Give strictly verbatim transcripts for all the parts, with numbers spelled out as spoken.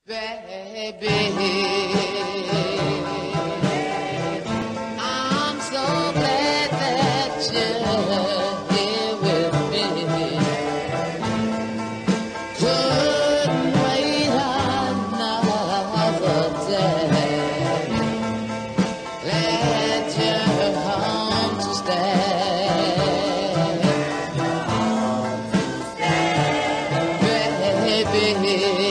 Baby, I'm so glad that you're here with me. Couldn't wait another day. Glad you're home to stay. Baby,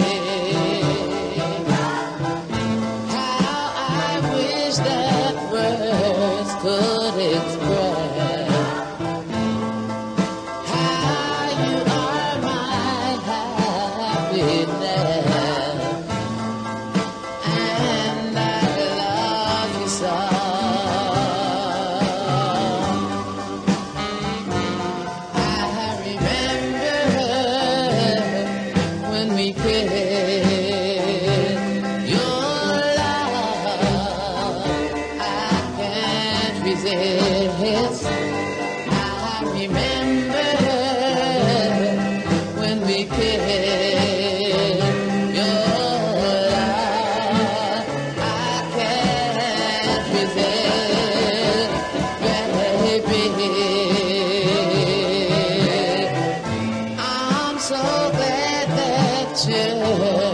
that words could express how you are my happiness, and I love you so. I remember when we kissed. Resist. I remember when we kissed. Your love, I can't resist, baby. I'm so glad that you